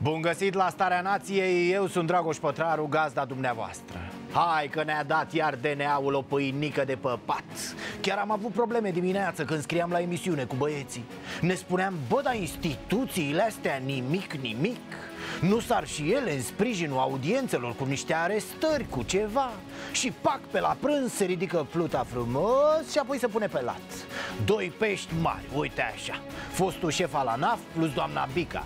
Bun găsit la Starea Nației, eu sunt Dragoș Pătraru, gazda dumneavoastră. Hai că ne-a dat iar DNA-ul o pâinică de păpat. Chiar am avut probleme dimineață când scriam la emisiune cu băieții. Ne spuneam, bă, dar instituțiile astea nimic. Nu sar și ele în sprijinul audiențelor cu niște arestări, cu ceva. Și pac, pe la prânz se ridică pluta frumos și apoi se pune pe lat. Doi pești mari, uite așa. Fostul șef al ANAF plus doamna Bica.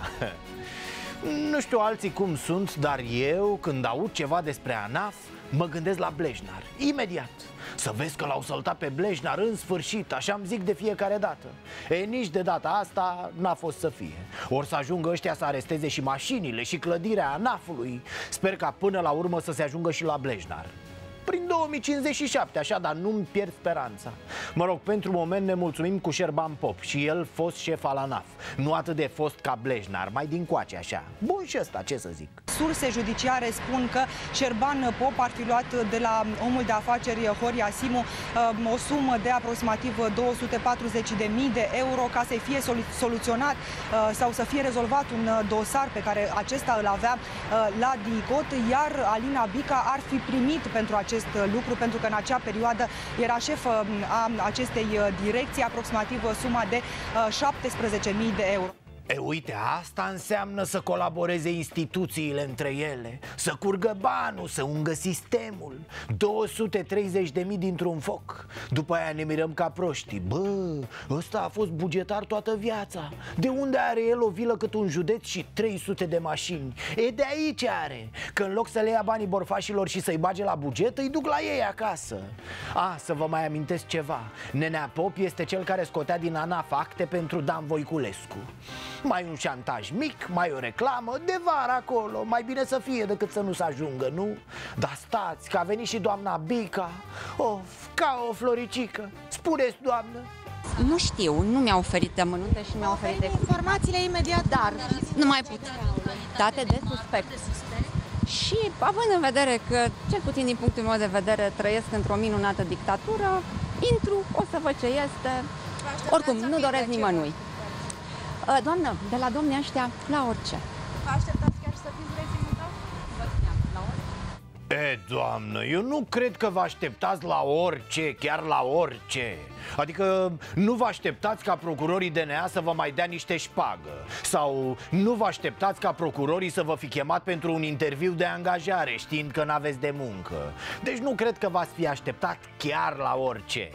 Nu știu alții cum sunt, dar eu, când aud ceva despre ANAF, mă gândesc la Blejnar, imediat. Să vezi că l-au săltat pe Blejnar în sfârșit, așa-mi zic de fiecare dată. Nici de data asta n-a fost să fie. Or să ajungă ăștia să aresteze și mașinile și clădirea ANAF-ului. Sper ca până la urmă să se ajungă și la Blejnar prin 2057, așa, dar nu-mi pierd speranța. Mă rog, pentru moment ne mulțumim cu Șerban Pop, și el fost șef al ANAF. Nu atât de fost ca Blejnar, mai din coace așa. Bun și ăsta, ce să zic. Surse judiciare spun că Șerban Pop ar fi luat de la omul de afaceri Horia Simu o sumă de aproximativ 240.000 de euro ca să fie soluționat sau să fie rezolvat un dosar pe care acesta îl avea la DICOT, iar Alina Bica ar fi primit pentru acest lucru, pentru că în acea perioadă era șef a acestei direcții, aproximativ suma de 17.000 de euro. Uite, asta înseamnă să colaboreze instituțiile între ele, să curgă banul, să ungă sistemul. 230.000 dintr-un foc. După aia ne mirăm ca proștii. Bă, ăsta a fost bugetar toată viața. De unde are el o vilă cât un județ și 300 de mașini? De aici are. Că în loc să le ia banii borfașilor și să-i bage la buget, îi duc la ei acasă. Să vă mai amintesc ceva. Nenea Pop este cel care scotea din ANAF acte pentru Dan Voiculescu. Mai un șantaj mic, mai o reclamă, de vară acolo. Mai bine să fie decât să nu se ajungă, nu? Dar stați, că a venit și doamna Bica. Of, ca o floricică. Spuneți, doamnă. Nu știu, nu mi-au oferit de amănunte și mi-au oferit de informațiile imediat, dar nu mai pot. Date de suspect. Și având în vedere că, cel puțin din punctul meu de vedere, trăiesc într-o minunată dictatură, intru, o să văd ce este. Oricum, nu doresc nimănui. Doamnă, de la domnii ăștia, la orice. Vă așteptați chiar să fiți reținută? La orice. Doamnă, eu nu cred că vă așteptați la orice, chiar la orice. Adică nu vă așteptați ca procurorii DNA să vă mai dea niște șpagă. Sau nu vă așteptați ca procurorii să vă fi chemat pentru un interviu de angajare, știind că n-aveți de muncă. Deci nu cred că v-ați fi așteptat chiar la orice.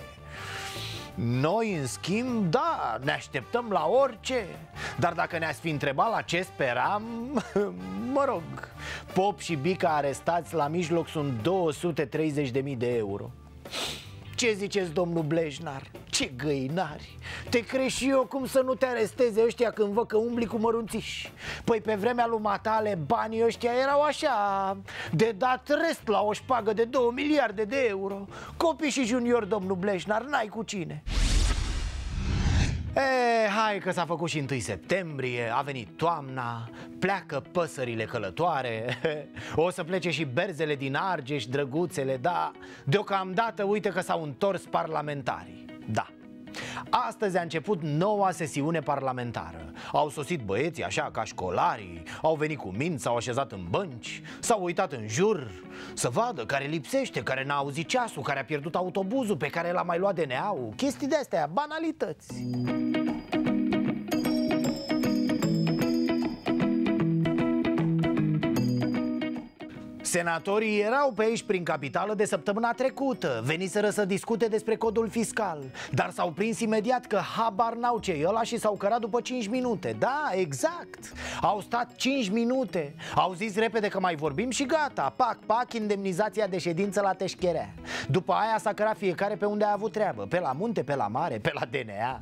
Noi, în schimb, da, ne așteptăm la orice. Dar dacă ne-ați fi întrebat la ce speram, mă rog, Pop și Bica arestați, la mijloc sunt 230.000 de euro. Ce ziceți, domnul Blejnar? Ce găinari! Te crezi și eu cum să nu te aresteze ăștia când văd că umbli cu mărunțiși? Păi pe vremea lui Matale banii ăștia erau așa, de dat rest la o șpagă de 2 miliarde de euro. Copii și junior, domnul Blejnar, n-ai cu cine. Hai că s-a făcut și 1 septembrie, a venit toamna, pleacă păsările călătoare. O să plece și berzele din Argeș, drăguțele, da. Deocamdată uite că s-au întors parlamentarii. Da. Astăzi a început noua sesiune parlamentară. Au sosit băieții așa ca școlarii, au venit cu minți, s-au așezat în bănci, s-au uitat în jur să vadă care lipsește, care n-a auzit ceasul, care a pierdut autobuzul, pe care l-a mai luat DNA-ul. Chestii de-astea, banalități. Senatorii erau pe aici prin capitală de săptămâna trecută. Veniseră să discute despre codul fiscal, dar s-au prins imediat că habar n-au ce-i ăla și s-au cărat după 5 minute. Da, exact. Au stat 5 minute. Au zis repede că mai vorbim și gata. Pac, pac, indemnizația de ședință la teșcherea. După aia s-a cărat fiecare pe unde a avut treabă. Pe la munte, pe la mare, pe la DNA.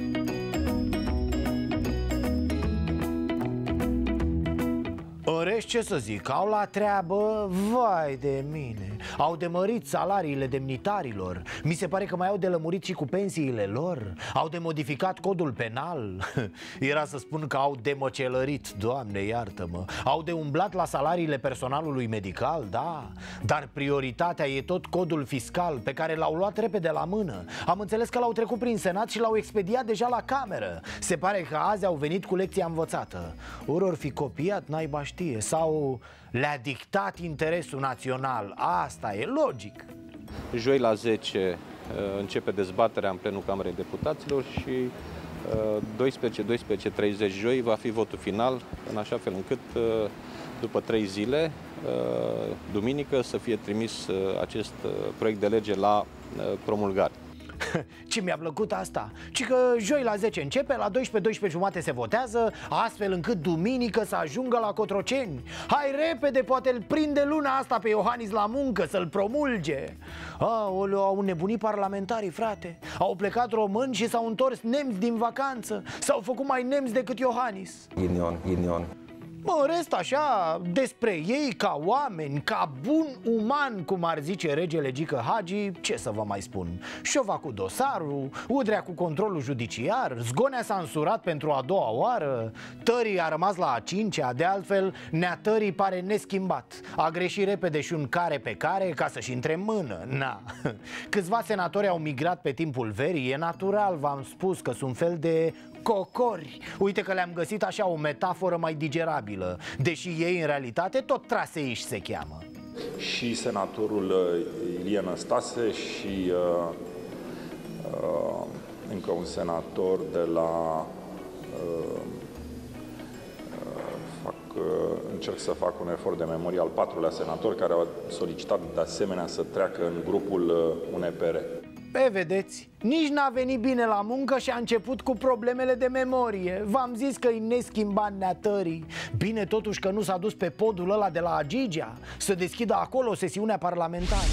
În rest, ce să zic, au la treabă, vai de mine. Au de mărit salariile demnitarilor. Mi se pare că mai au de lămurit și cu pensiile lor. Au de modificat codul penal. Era să spun că au de măcelărit, Doamne iartă-mă. Au de umblat la salariile personalului medical, da. Dar prioritatea e tot codul fiscal, pe care l-au luat repede la mână. Am înțeles că l-au trecut prin Senat și l-au expediat deja la cameră. Se pare că azi au venit cu lecția învățată. ori or fi copiat, naiba știe, sau le-a dictat interesul național. Asta e logic. Joi la 10 începe dezbaterea în plenul Camerei Deputaților și 12-12:30 joi va fi votul final, în așa fel încât după 3 zile, duminică, să fie trimis acest proiect de lege la promulgare. Ce mi-a plăcut asta? Ci că joi la 10 începe, la 12-12:30 se votează, astfel încât duminică să ajungă la Cotroceni. Hai repede, poate îl prinde luna asta pe Iohannis la muncă, să-l promulge. Aoleu, au nebunit parlamentarii, frate. Au plecat români și s-au întors nemți din vacanță. S-au făcut mai nemți decât Iohannis. Ghinion. Mă, în rest așa, despre ei ca oameni, ca bun uman, cum ar zice regele Gică Hagi, ce să vă mai spun? Șova cu dosarul, Udrea cu controlul judiciar, Zgonea s-a însurat pentru a doua oară, Tării a rămas la a cincea, de altfel Neatării pare neschimbat. A greșit repede și un care pe care ca să-și intre în mână, na. Câțiva senatori au migrat pe timpul verii, e natural, v-am spus că sunt fel de cocori. Uite că le-am găsit așa o metaforă mai digerabilă, deși ei în realitate tot traseiși se cheamă. Și senatorul Ilie Năstase și încă un senator de la încerc să fac un efort de memorie, al 4-lea senator, care au solicitat de asemenea să treacă în grupul UNPR. Vedeți, nici n-a venit bine la muncă și a început cu problemele de memorie. V-am zis că-i neschimbat Neatării. Bine totuși că nu s-a dus pe podul ăla de la Agigea să deschidă acolo sesiunea parlamentară.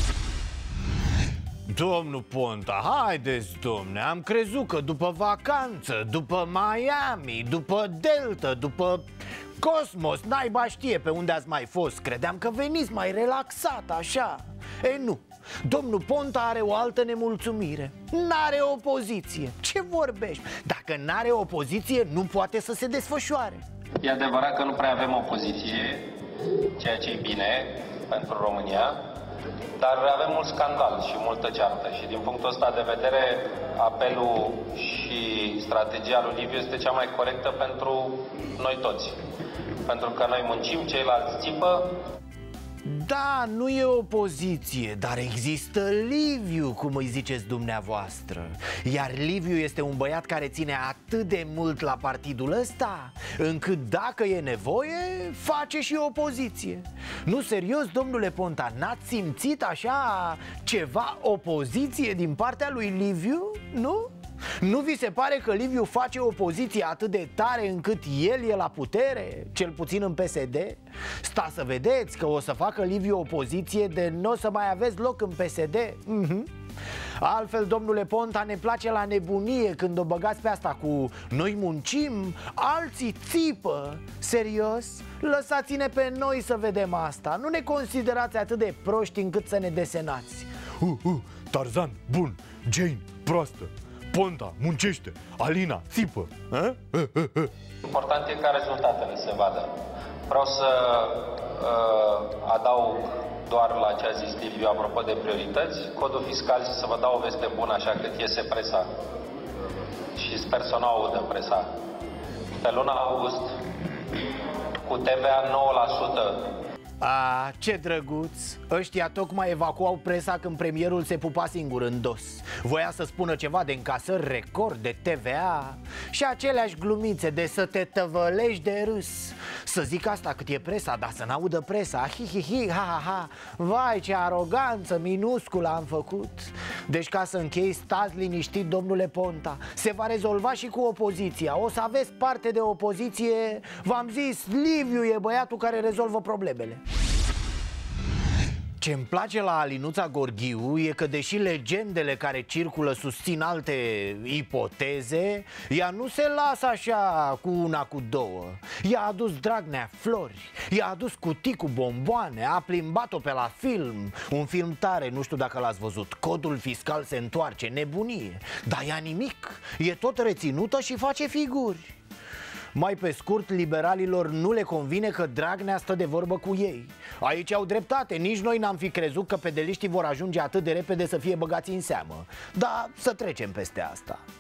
Domnul Ponta, haideți, domne, am crezut că după vacanță, după Miami, după Delta, după Cosmos, naiba știe pe unde ați mai fost. Credeam că veniți mai relaxat, așa. Ei, nu. Domnul Ponta are o altă nemulțumire. N-are opoziție. Ce vorbești? Dacă n-are opoziție, nu poate să se desfășoare. E adevărat că nu prea avem opoziție, ceea ce e bine pentru România, dar avem mult scandal și multă ceartă. Și din punctul ăsta de vedere, apelul și strategia lui Liviu este cea mai corectă pentru noi toți. Pentru că noi muncim, ceilalți țipă. Da, nu e opoziție, dar există Liviu, cum îi ziceți dumneavoastră. Iar Liviu este un băiat care ține atât de mult la partidul ăsta, încât dacă e nevoie, face și opoziție. Nu, serios, domnule Ponta, n-ați simțit așa ceva opoziție din partea lui Liviu? Nu? Nu vi se pare că Liviu face opoziție atât de tare încât el e la putere, cel puțin în PSD? Sta să vedeți că o să facă Liviu opoziție de n-o să mai aveți loc în PSD. Altfel, domnule Ponta, ne place la nebunie când o băgați pe asta cu noi muncim, alții țipă. Serios? Lăsați-ne pe noi să vedem asta. Nu ne considerați atât de proști încât să ne desenați. Tarzan, bun, Jane, proastă, Ponta, muncește, Alina, țipă. Important e ca rezultatele se vadă. Vreau să adaug doar la ce a zis Liviu apropo de priorități. Codul fiscal, să vă dau o veste bună așa cât iese presa. Și sper să nu audă presa. Pe luna august, cu TVA 9%. Ce drăguț! Ăștia tocmai evacuau presa când premierul se pupa singur în dos. Voia să spună ceva de încasări record de TVA și aceleași glumițe de să te tăvălești de râs. Să zic asta cât e presa, dar să n-audă presa. Hi, ha, ha, ha. Vai, ce aroganță minusculă am făcut. Deci, ca să închei, stați liniștit, domnule Ponta. Se va rezolva și cu opoziția. O să aveți parte de opoziție. V-am zis, Liviu e băiatul care rezolvă problemele. Ce-mi place la Alinuța Gorghiu e că, deși legendele care circulă susțin alte ipoteze, ea nu se lasă așa cu una, cu două. I-a adus Dragnea flori, i-a adus cutii cu bomboane, a plimbat-o pe la film. Un film tare, nu știu dacă l-ați văzut, Codul fiscal se întoarce, nebunie. Dar ea nimic, e tot reținută și face figuri. Mai pe scurt, liberalilor nu le convine că Dragnea stă de vorbă cu ei. Aici au dreptate, nici noi n-am fi crezut că pedeliștii vor ajunge atât de repede să fie băgați în seamă. Dar să trecem peste asta.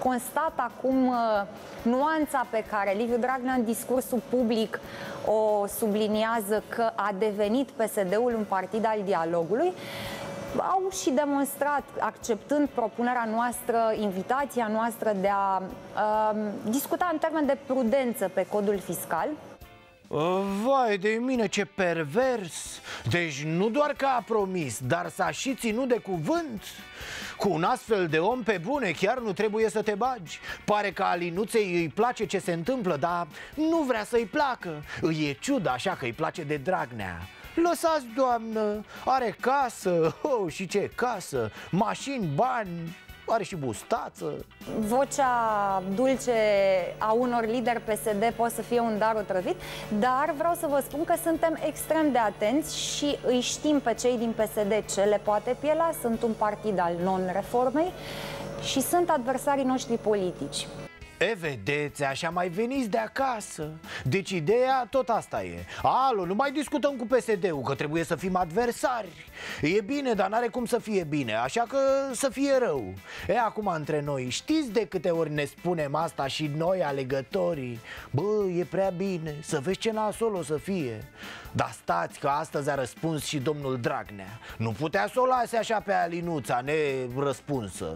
constat acum nuanța pe care Liviu Dragnea în discursul public o subliniază, că a devenit PSD-ul un partid al dialogului. Au și demonstrat, acceptând propunerea noastră, invitația noastră de a discuta în termen de prudență pe codul fiscal. Vai de mine, ce pervers! Deci nu doar că a promis, dar s-a și ținut de cuvânt. Cu un astfel de om, pe bune, chiar nu trebuie să te bagi. Pare că Alinuței îi place ce se întâmplă, dar nu vrea să-i placă. Îi e ciudă așa că îi place de Dragnea. Lăsați, doamnă, are casă, și ce casă, mașini, bani, are și bustață. Vocea dulce a unor lideri PSD poate să fie un dar otrăvit, dar vreau să vă spun că suntem extrem de atenți și îi știm pe cei din PSD ce le poate piela. Sunt un partid al non-reformei și sunt adversarii noștri politici. Vedeți, așa mai veniți de acasă. Deci ideea tot asta e. Alo, nu mai discutăm cu PSD-ul, că trebuie să fim adversari. E bine, dar n-are cum să fie bine, așa că să fie rău. Acum între noi, știți de câte ori ne spunem asta și noi, alegătorii? Bă, e prea bine, să vezi ce nasol o să fie. Dar stați că astăzi a răspuns și domnul Dragnea. Nu putea să o lase așa pe Alinuța nerăspunsă.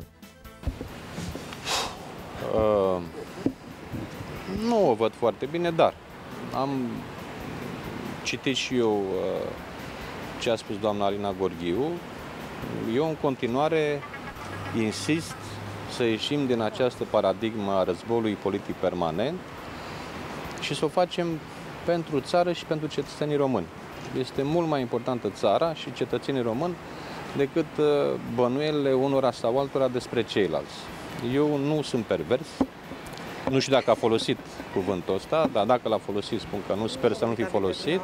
Nu o văd foarte bine, dar am citit și eu ce a spus doamna Alina Gorghiu. Eu în continuare insist să ieșim din această paradigmă a războiului politic permanent și să o facem pentru țară și pentru cetățenii români. Este mult mai importantă țara și cetățenii români decât bănuielile unora sau altora despre ceilalți. Eu nu sunt pervers, nu știu dacă a folosit cuvântul ăsta, dar dacă l-a folosit, spun că nu, sper să nu fi folosit.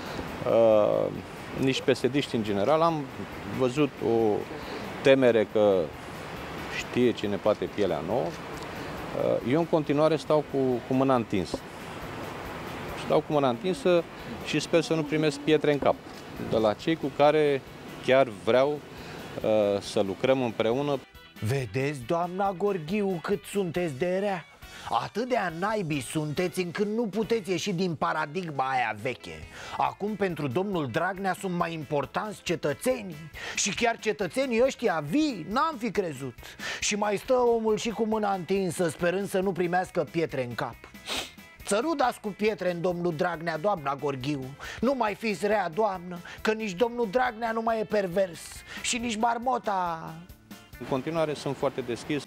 Nici PSD-ști în general. Am văzut o temere că știe cine poate pielea nouă. Eu în continuare stau cu mâna întinsă. Stau cu mâna întinsă și sper să nu primesc pietre în cap de la cei cu care chiar vreau să lucrăm împreună. Vedeți, doamna Gorghiu, cât sunteți de rea? Atât de anaibii sunteți încât nu puteți ieși din paradigma aia veche. Acum pentru domnul Dragnea sunt mai importanți cetățenii. Și chiar cetățenii ăștia vii, n-am fi crezut. Și mai stă omul și cu mâna întinsă, sperând să nu primească pietre în cap. Să nu dați cu pietre în domnul Dragnea, doamna Gorghiu. Nu mai fiți rea, doamnă, că nici domnul Dragnea nu mai e pervers. Și nici marmota. În continuare sunt foarte deschis.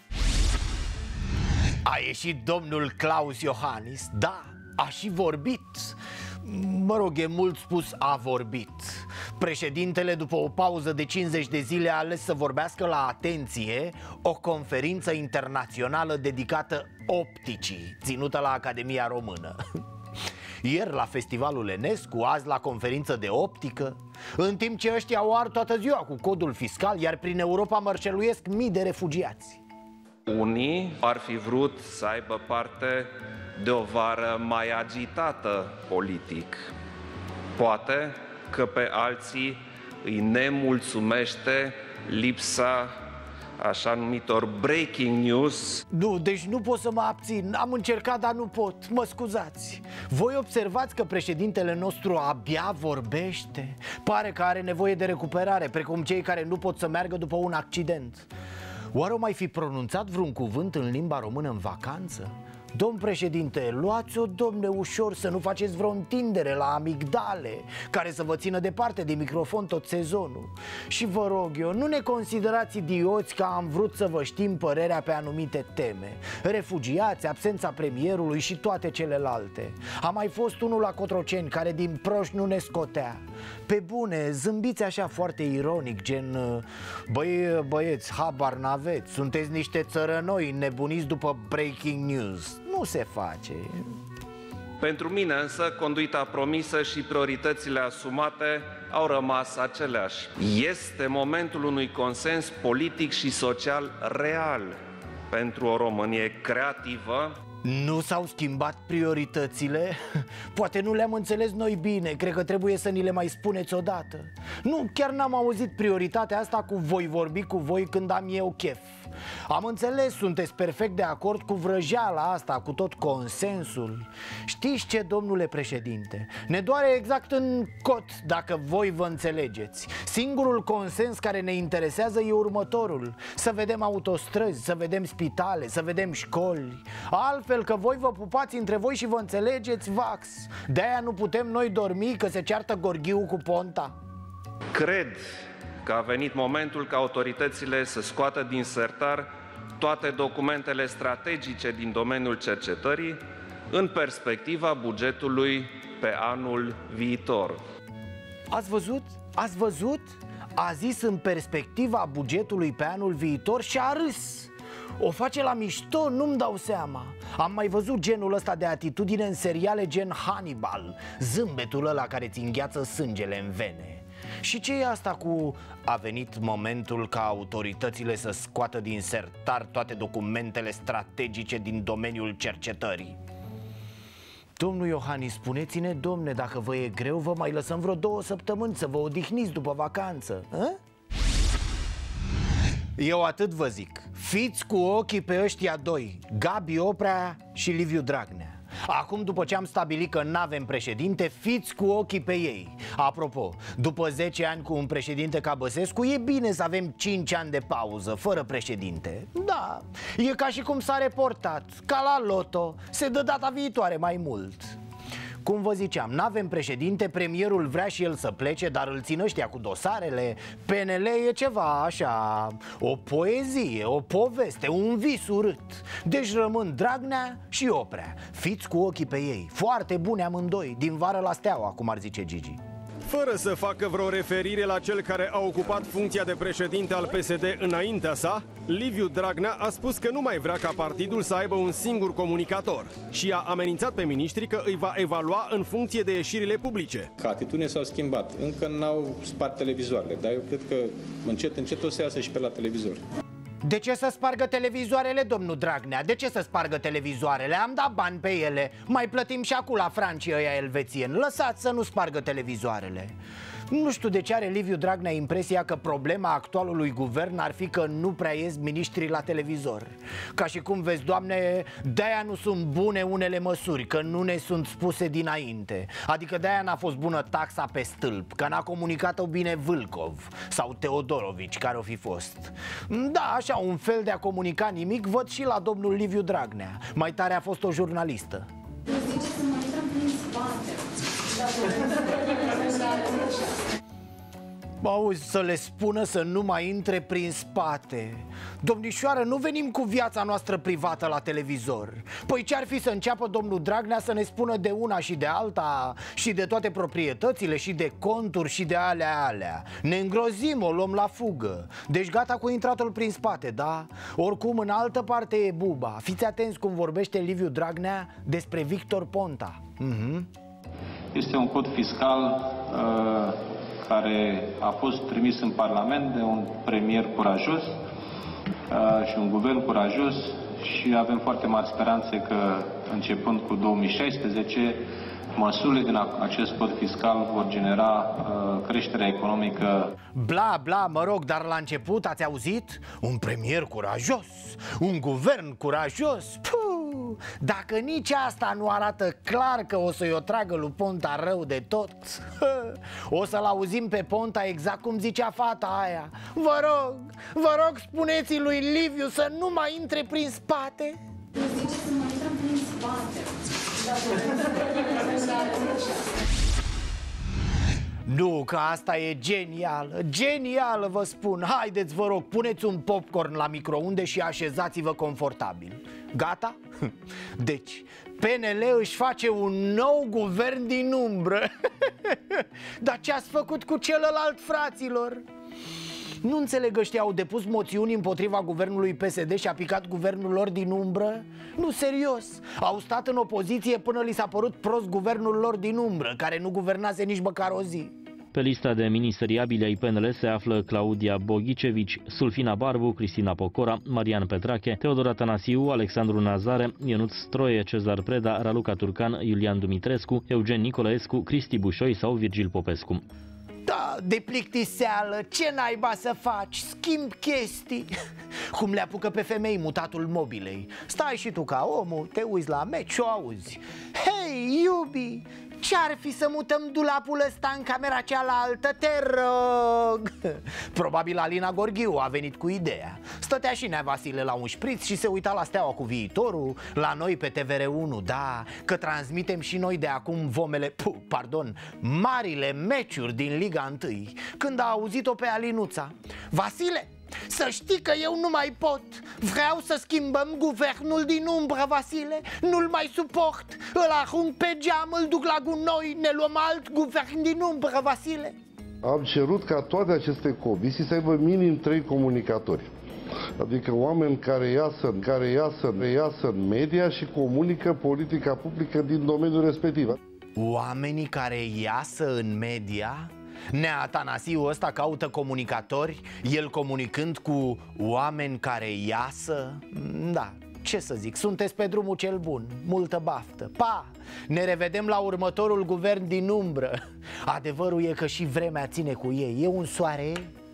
A ieșit domnul Klaus Iohannis, da, a și vorbit. Mă rog, e mult spus, a vorbit. Președintele, după o pauză de 50 de zile, a ales să vorbească la, atenție, o conferință internațională dedicată opticii, ținută la Academia Română. Ieri la Festivalul Enescu, azi la conferință de optică. În timp ce ăștia o ar toată ziua cu codul fiscal, iar prin Europa mărșăluiesc mii de refugiați. Unii ar fi vrut să aibă parte de o vară mai agitată politic. Poate că pe alții îi nemulțumește lipsa așa numitor breaking news. Nu, deci nu pot să mă abțin. Am încercat, dar nu pot. Mă scuzați. Voi observați că președintele nostru abia vorbește? Pare că are nevoie de recuperare, precum cei care nu pot să meargă după un accident. Oare o mai fi pronunțat vreun cuvânt în limba română în vacanță? Domn președinte, luați-o, domne, ușor, să nu faceți vreo întindere la amigdale care să vă țină departe de microfon tot sezonul. Și vă rog eu, nu ne considerați idioți că am vrut să vă știm părerea pe anumite teme. Refugiați, absența premierului și toate celelalte. A mai fost unul la Cotroceni care din proști nu ne scotea. Pe bune, zâmbiți așa foarte ironic, gen: băi, băieți, habar n-aveți, sunteți niște țărănoi nebuniți după breaking news. Nu se face. Pentru mine însă, conduita promisă și prioritățile asumate au rămas aceleași. Este momentul unui consens politic și social real pentru o Românie creativă. Nu s-au schimbat prioritățile? Poate nu le-am înțeles noi bine. Cred că trebuie să ni le mai spuneți odată. Nu, chiar n-am auzit prioritatea asta cu voi vorbi cu voi când am eu chef. Am înțeles, sunteți perfect de acord cu vrăjeala asta, cu tot consensul. Știți ce, domnule președinte? Ne doare exact în cot dacă voi vă înțelegeți. Singurul consens care ne interesează e următorul: să vedem autostrăzi, să vedem spitale, să vedem școli. Altfel, că voi vă pupați între voi și vă înțelegeți, vax. De-aia nu putem noi dormi că se ceartă Gorghiu cu Ponta. Cred că a venit momentul ca autoritățile să scoată din sertar toate documentele strategice din domeniul cercetării în perspectiva bugetului pe anul viitor. Ați văzut? Ați văzut? A zis în perspectiva bugetului pe anul viitor și a râs. O face la mișto? Nu-mi dau seama. Am mai văzut genul ăsta de atitudine în seriale gen Hannibal, zâmbetul ăla care ți îngheață sângele în vene. Și ce e asta cu a venit momentul ca autoritățile să scoată din sertar toate documentele strategice din domeniul cercetării? Domnul Iohannis, spuneți-ne, domne, dacă vă e greu, vă mai lăsăm vreo 2 săptămâni să vă odihniți după vacanță, a? Eu atât vă zic, fiți cu ochii pe ăștia doi, Gabi Oprea și Liviu Dragnea. Acum, după ce am stabilit că n-avem președinte, fiți cu ochii pe ei. Apropo, după 10 ani cu un președinte ca Băsescu, e bine să avem 5 ani de pauză, fără președinte. Da, e ca și cum s-a reportat, ca la loto, se dă data viitoare mai mult. Cum vă ziceam, n-avem președinte, premierul vrea și el să plece, dar îl țin ăștia cu dosarele. PNL e ceva așa, o poezie, o poveste, un vis urât. Deci rămân Dragnea și Oprea. Fiți cu ochii pe ei, foarte buni amândoi, din vară la steaua, cum ar zice Gigi. Fără să facă vreo referire la cel care a ocupat funcția de președinte al PSD înaintea sa, Liviu Dragnea a spus că nu mai vrea ca partidul să aibă un singur comunicator și a amenințat pe miniștri că îi va evalua în funcție de ieșirile publice. Ca atitudine s-au schimbat. Încă n-au spart televizoarele, dar eu cred că încet, încet o să iasă și pe la televizor. De ce să spargă televizoarele, domnul Dragnea? De ce să spargă televizoarele? Am dat bani pe ele. Mai plătim și acum la francii ăia elvețieni. Lăsați să nu spargă televizoarele. Nu știu de ce are Liviu Dragnea impresia că problema actualului guvern ar fi că nu prea ies miniștrii la televizor. Ca și cum, vezi, Doamne, de-aia nu sunt bune unele măsuri, că nu ne sunt spuse dinainte. Adică de-aia n-a fost bună taxa pe stâlp, că n-a comunicat-o bine Vâlcov sau Teodorovici, care o fi fost. Da, așa, un fel de a comunica nimic văd și la domnul Liviu Dragnea. Mai tare a fost o jurnalistă. Zice să mai intrăm prin spate. Auzi, să le spună să nu mai intre prin spate. Domnișoară, nu venim cu viața noastră privată la televizor. Păi ce-ar fi să înceapă domnul Dragnea să ne spună de una și de alta, și de toate proprietățile, și de conturi, și de alea. Ne îngrozim, o luăm la fugă. Deci gata cu intratul prin spate, da? Oricum, în altă parte e buba. Fiți atenți cum vorbește Liviu Dragnea despre Victor Ponta. Este un cod fiscal care a fost trimis în Parlament de un premier curajos și un guvern curajos și avem foarte mari speranțe că, începând cu 2016, măsurile din acest cod fiscal vor genera creșterea economică. Bla, bla, mă rog, dar la început ați auzit? Un premier curajos, un guvern curajos. Puh, dacă nici asta nu arată clar că o să-i o tragă lui Ponta rău de tot, o să-l auzim pe Ponta exact cum zicea fata aia. Vă rog, spuneți lui Liviu să nu mai intre prin spate. Zice să mai intrăm prin spate. Nu, că asta e genială, genială, vă spun. Haideți, vă rog, puneți un popcorn la microunde și așezați-vă confortabil. Gata? Deci, PNL își face un nou guvern din umbră. Dar ce ați făcut cu celălalt, fraților? Nu înțeleg, ăștia au depus moțiuni împotriva guvernului PSD și a picat guvernul lor din umbră? Nu, serios. Au stat în opoziție până li s-a părut prost guvernul lor din umbră, care nu guvernase nici măcar o zi. Pe lista de ministeriabili ai PNL se află Claudia Boghicevici, Sulfina Barbu, Cristina Pocora, Marian Petrache, Teodor Atanasiu, Alexandru Nazare, Ionuț Stroie, Cezar Preda, Raluca Turcan, Iulian Dumitrescu, Eugen Nicolaescu, Cristi Bușoi sau Virgil Popescu. Da, de plictiseală, ce naiba să faci? Schimb chestii. Cum le apucă pe femei mutatul mobilei. Stai și tu ca omul, te uiți la meci și o auzi: hei, iubi, ce-ar fi să mutăm dulapul ăsta în camera cealaltă, te rog? Probabil Alina Gorghiu a venit cu ideea. Stătea și Nea Vasile la un șpriț și se uita la Steaua cu Viitorul, la noi pe TVR1, da, că transmitem și noi de acum marile meciuri din Liga 1. Când a auzit-o pe Alinuța: Vasile, să știi că eu nu mai pot. Vreau să schimbăm guvernul din umbră, Vasile. Nu-l mai suport. Îl arunc pe geam, îl duc la gunoi. Ne luăm alt guvern din umbră, Vasile. Am cerut ca toate aceste comisii să aibă minim 3 comunicatori. Adică oameni care iasă în media și comunică politica publică din domeniul respectiv. Oamenii care iasă în media? Nea Atanasiu ăsta caută comunicatori, el comunicând cu oameni care iasă? Da, ce să zic, sunteți pe drumul cel bun, multă baftă. Pa! Ne revedem la următorul guvern din umbră. Adevărul e că și vremea ține cu ei. E un soare.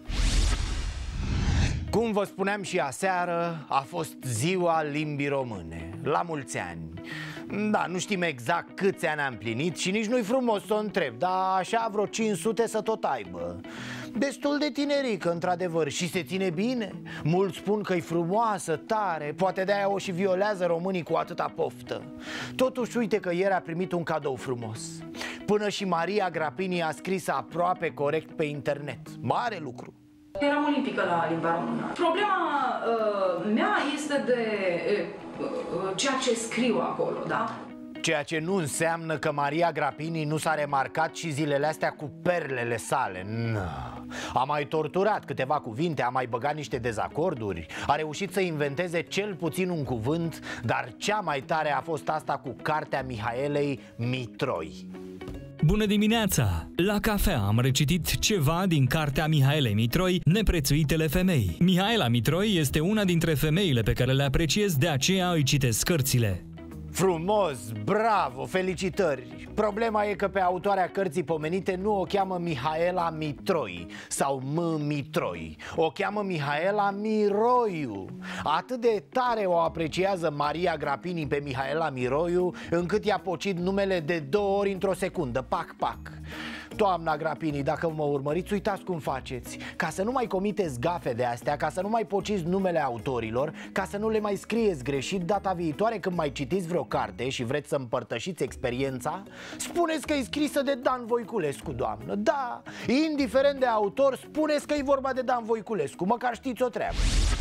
Cum vă spuneam și aseară, a fost ziua limbii române. La mulți ani. Da, nu știm exact câți ani am plinit și nici nu-i frumos să o întreb, dar așa vreo 500 să tot aibă. Destul de tinerică, într-adevăr, și se ține bine. Mulți spun că-i frumoasă, tare. Poate de-aia o și violează românii cu atâta poftă. Totuși, uite că ieri a primit un cadou frumos. Până și Maria Grapini a scris aproape corect pe internet. Mare lucru. Eram olimpică la limba română. Problema mea este de ceea ce scriu acolo, da? Ceea ce nu înseamnă că Maria Grapini nu s-a remarcat și zilele astea cu perlele sale. A mai torturat câteva cuvinte, a mai băgat niște dezacorduri, a reușit să inventeze cel puțin un cuvânt, dar cea mai tare a fost asta cu cartea Mihaelei Mitroi. Bună dimineața! La cafea am recitit ceva din cartea Mihaelei Mitroi, Neprețuitele femei. Mihaela Mitroi este una dintre femeile pe care le apreciez, de aceea îi citesc cărțile. Frumos, bravo, felicitări! Problema e că pe autoarea cărții pomenite nu o cheamă Mihaela Mitroi sau Mitroi. O cheamă Mihaela Miroiu. Atât de tare o apreciază Maria Grapini pe Mihaela Miroiu, încât i-a pocit numele de 2 ori într-o secundă. Pac, pac. Doamna Grapini, dacă mă urmăriți, uitați cum faceți. Ca să nu mai comiteți gafe de astea, ca să nu mai pociți numele autorilor, ca să nu le mai scrieți greșit data viitoare când mai citiți vreo carte și vreți să împărtășiți experiența, spuneți că e scrisă de Dan Voiculescu, doamnă. Da, indiferent de autor, spuneți că e vorba de Dan Voiculescu, măcar știți o treabă.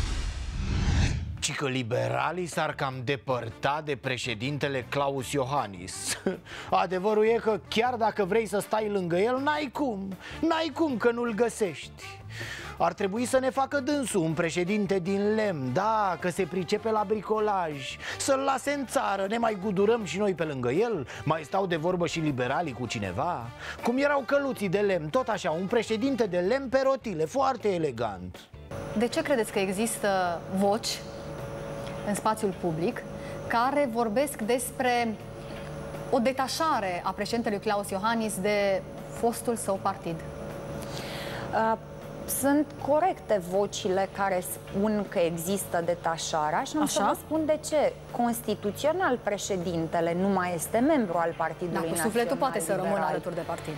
Ci că liberalii s-ar cam depărta de președintele Klaus Iohannis. Adevărul e că chiar dacă vrei să stai lângă el, n-ai cum că nu-l găsești. Ar trebui să ne facă dânsul un președinte din lemn, da, că se pricepe la bricolaj. Să-l lase în țară, ne mai gudurăm și noi pe lângă el. Mai stau de vorbă și liberalii cu cineva. Cum erau căluții de lemn, tot așa, un președinte de lemn pe rotile, foarte elegant. De ce credeți că există voci în spațiul public care vorbesc despre o detașare a președintelui Klaus Iohannis de fostul său partid? Sunt corecte vocile care spun că există detașarea și nu să vă spun de ce. Constituțional, președintele nu mai este membru al Partidului Național Liberal. Sufletul poate să rămână alături de partid.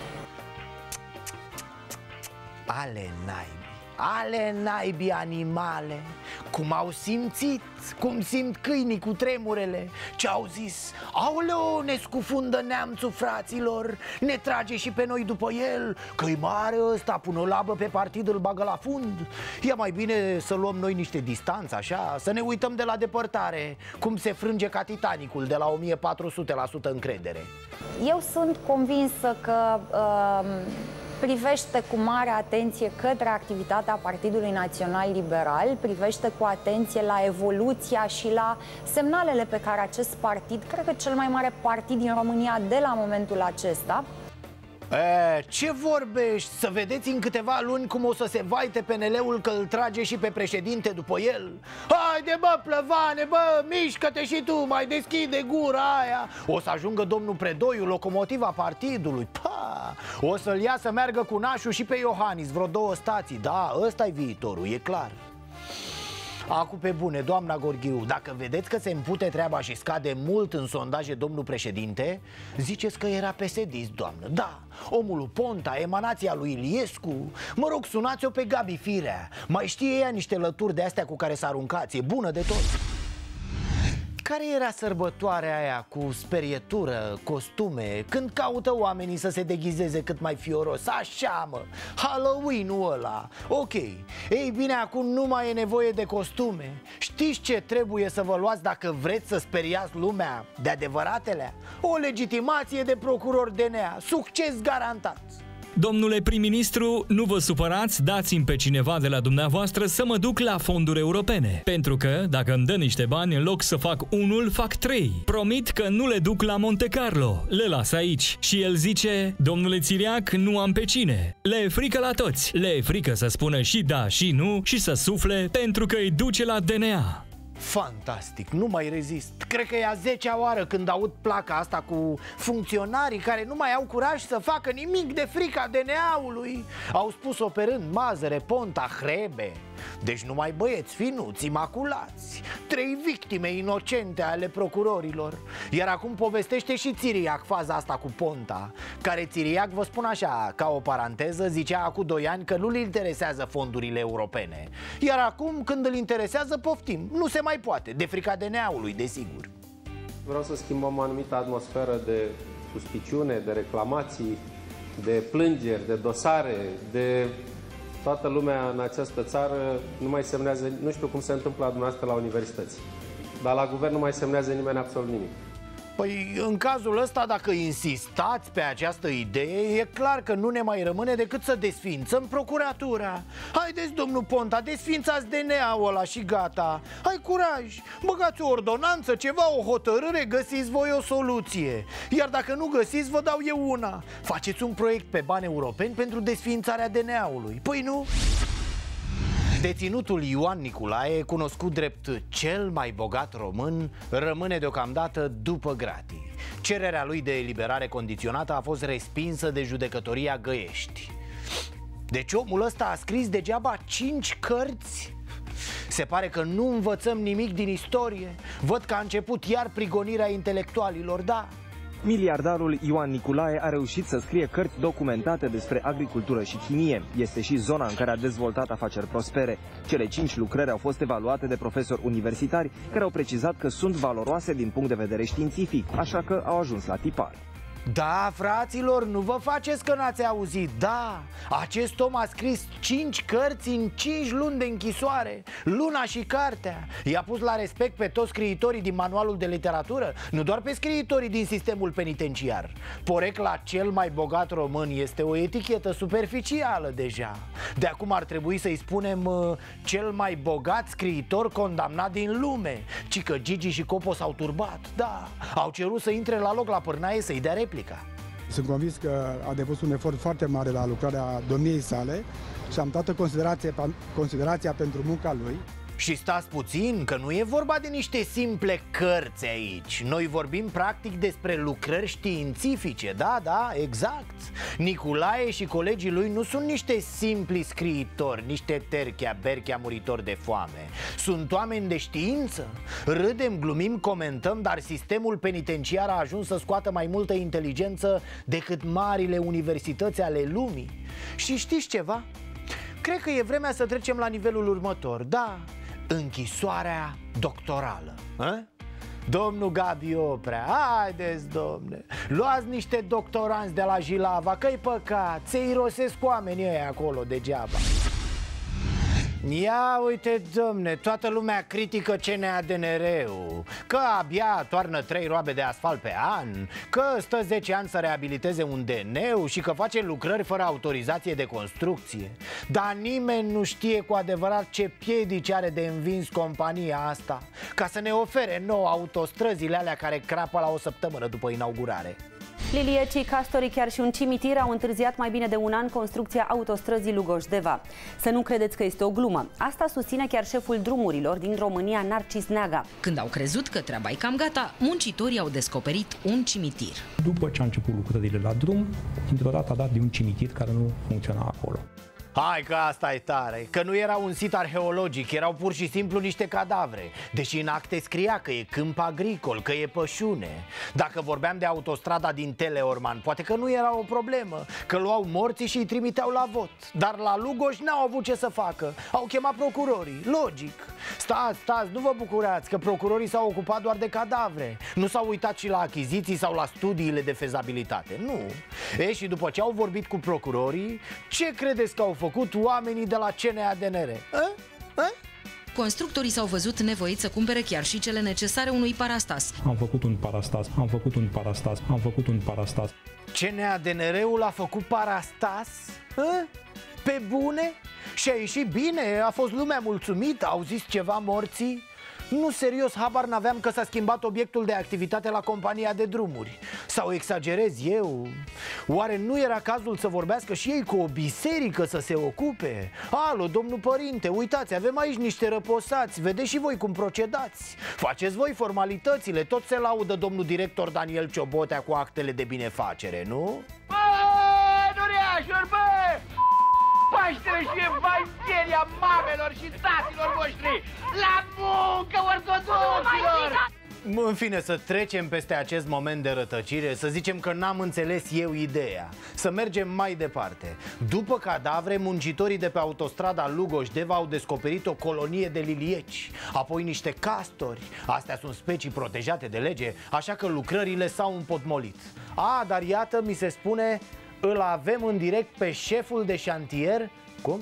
Ale naibii. Ale naibii animale. Cum au simțit, cum simt câinii cu tremurele. Ce au zis: aoleo, ne scufundă neamțul, fraților, ne trage și pe noi după el, că-i mare ăsta, pune o labă pe partid, îl bagă la fund. E mai bine să luăm noi niște distanță, așa, să ne uităm de la depărtare, cum se frânge ca Titanicul de la 1400% încredere. Eu sunt convinsă că privește cu mare atenție către activitatea Partidului Național Liberal, privește cu atenție la evoluția și la semnalele pe care acest partid, cred că cel mai mare partid din România de la momentul acesta, Ce vorbești? Să vedeți în câteva luni cum o să se vaite PNL-ul că îl trage și pe președinte după el. Haide bă, Plăvane, bă, mișcă-te și tu, mai deschide gura aia. O să ajungă domnul Predoiu, locomotiva partidului. O să-l ia să meargă cu nașul și pe Iohannis, vreo 2 stații. Da, ăsta-i viitorul, e clar. Acum pe bune, doamna Gorghiu, dacă vedeți că se împute treaba și scade mult în sondaje domnul președinte, ziceți că era PSD-ist, doamnă. Da, omul lui Ponta, emanația lui Iliescu. Mă rog, sunați-o pe Gabi Firea. Mai știe ea niște lături de astea cu care să aruncați, e bună de tot. Care era sărbătoarea aia cu sperietură, costume, când caută oamenii să se deghizeze cât mai fioros? Așa, mă, Halloween-ul ăla. Ok, ei bine, acum nu mai e nevoie de costume. Știți ce trebuie să vă luați dacă vreți să speriați lumea de adevăratele? O legitimație de procuror DNA, succes garantat. Domnule prim-ministru, nu vă supărați, dați-mi pe cineva de la dumneavoastră să mă duc la fonduri europene. Pentru că, dacă îmi dă niște bani, în loc să fac unul, fac 3. Promit că nu le duc la Monte Carlo, le las aici. Și el zice, domnule Țiriac, nu am pe cine. Le e frică la toți. Le e frică să spună și da și nu și să sufle pentru că îi duce la DNA. Fantastic, nu mai rezist. Cred că e a 10-a oară când aud placa asta cu funcționarii care nu mai au curaj să facă nimic de frica DNA-ului. Au spus-o pe rând Mazăre, Ponta, Hrebe. Deci numai băieți finuți, imaculați, 3 victime inocente ale procurorilor. Iar acum povestește și Țiriac faza asta cu Ponta, care Țiriac, vă spun așa, ca o paranteză, zicea acum 2 ani că nu-l interesează fondurile europene. Iar acum, când îl interesează, poftim, nu se mai poate, de frica DNA-ului, desigur. Vreau să schimbăm o anumită atmosferă de suspiciune, de reclamații, de plângeri, de dosare, de... Toată lumea în această țară nu mai semnează, nu știu cum se întâmplă la dumneavoastră la universități, dar la guvern nu mai semnează nimeni absolut nimic. Păi în cazul ăsta, dacă insistați pe această idee, e clar că nu ne mai rămâne decât să desfințăm procuratura. Haideți, domnul Ponta, desfințați DNA-ul ăla și gata. Hai curaj, băgați o ordonanță, ceva, o hotărâre, găsiți voi o soluție. Iar dacă nu găsiți, vă dau eu una. Faceți un proiect pe bani europeni pentru desfințarea DNA-ului. Păi nu? Deținutul Ioan Niculae, cunoscut drept cel mai bogat român, rămâne deocamdată după gratii. Cererea lui de eliberare condiționată a fost respinsă de judecătoria Găiești. Deci omul ăsta a scris degeaba 5 cărți? Se pare că nu învățăm nimic din istorie. Văd că a început iar prigonirea intelectualilor, da. Miliardarul Ioan Niculae a reușit să scrie cărți documentate despre agricultură și chimie. Este și zona în care a dezvoltat afaceri prospere. Cele 5 lucrări au fost evaluate de profesori universitari care au precizat că sunt valoroase din punct de vedere științific, așa că au ajuns la tipar. Da, fraților, nu vă faceți că n-ați auzit. Da, acest om a scris 5 cărți în 5 luni de închisoare. Luna și cartea. I-a pus la respect pe toți scriitorii din manualul de literatură, nu doar pe scriitorii din sistemul penitenciar. Porecla cel mai bogat român este o etichetă superficială deja. De acum ar trebui să-i spunem cel mai bogat scriitor condamnat din lume. Ci că Gigi și Copo s-au turbat. Da, au cerut să intre la loc la pârnaie să-i dea replica. Sunt convins că a depus un efort foarte mare la lucrarea domniei sale și am toată considerația pentru munca lui. Și stați puțin, că nu e vorba de niște simple cărți aici. Noi vorbim practic despre lucrări științifice. Da, da, exact. Niculae și colegii lui nu sunt niște simpli scriitori, niște terchea, berchea muritori de foame. Sunt oameni de știință. Râdem, glumim, comentăm, dar sistemul penitenciar a ajuns să scoată mai multă inteligență decât marile universități ale lumii. Și știți ceva? Cred că e vremea să trecem la nivelul următor. Da, închisoarea doctorală. Domnul Gabi Oprea, haideți, domne, luați niște doctoranți de la Jilava, că-i păcat, se irosesc oamenii ăia acolo degeaba. Ia uite, domne, toată lumea critică CNADNR-ul, că abia toarnă 3 roabe de asfalt pe an, că stă 10 ani să reabiliteze un DN-ul și că face lucrări fără autorizație de construcție. Dar nimeni nu știe cu adevărat ce piedici are de învins compania asta, ca să ne ofere nouă autostrăzile alea care crapă la o săptămână după inaugurare. Liliecii, Castorii, chiar și un cimitir au întârziat mai bine de un an construcția autostrăzii Lugoș-Deva. Să nu credeți că este o glumă. Asta susține chiar șeful drumurilor din România, Narcis Neaga. Când au crezut că treaba e cam gata, muncitorii au descoperit un cimitir. După ce a început lucrările la drum, dintr-o dată a dat de un cimitir care nu funcționa acolo. Hai că asta e tare, că nu era un sit arheologic, erau pur și simplu niște cadavre. Deși în acte scria că e câmp agricol, că e pășune. Dacă vorbeam de autostrada din Teleorman, poate că nu era o problemă, că luau morții și îi trimiteau la vot. Dar la Lugoș n-au avut ce să facă, au chemat procurorii, logic. Stați, nu vă bucurați că procurorii s-au ocupat doar de cadavre. Nu s-au uitat și la achiziții sau la studiile de fezabilitate, nu. Și după ce au vorbit cu procurorii, ce credeți că au făcut oamenii de la CNADNR? Constructorii s-au văzut nevoiți să cumpere chiar și cele necesare unui parastas. Am făcut un parastas, am făcut un parastas, am făcut un parastas. CNADNR-ul a făcut parastas? Pe bune? Și a ieșit bine? A fost lumea mulțumită? Au zis ceva morții? Nu, serios, habar n-aveam că s-a schimbat obiectul de activitate la compania de drumuri. Sau exagerez eu? Oare nu era cazul să vorbească și ei cu o biserică să se ocupe? Alo, domnul părinte, uitați, avem aici niște răposați, vedeți și voi cum procedați. Faceți voi formalitățile, tot se laudă domnul director Daniel Ciobotea cu actele de binefacere, nu? Bă, Doriașuri, bă! Paștele și Evanghelia mamelor și taților voștri! La muncă, ortodoxilor! În fine, să trecem peste acest moment de rătăcire, să zicem că n-am înțeles eu ideea. Să mergem mai departe. După cadavre, muncitorii de pe autostrada Lugoș-Deva au descoperit o colonie de lilieci, apoi niște castori. Astea sunt specii protejate de lege, așa că lucrările s-au împotmolit. Dar iată, mi se spune, îl avem în direct pe șeful de șantier. Cum?